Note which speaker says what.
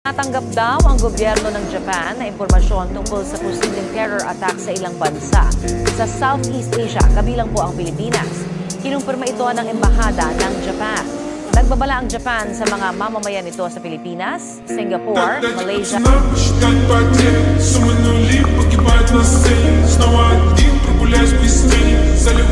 Speaker 1: Natanggap daw ang gobyerno ng Japan na impormasyon tungkol sa posibleng terror attack sa ilang bansa sa Southeast Asia, kabilang po ang Pilipinas. Kinumpirma ito ng Embahada ng Japan. Nagbabala ang Japan sa mga mamamayan nito sa Pilipinas, Singapore, Malaysia.
Speaker 2: Снова один прогуляюсь без тени.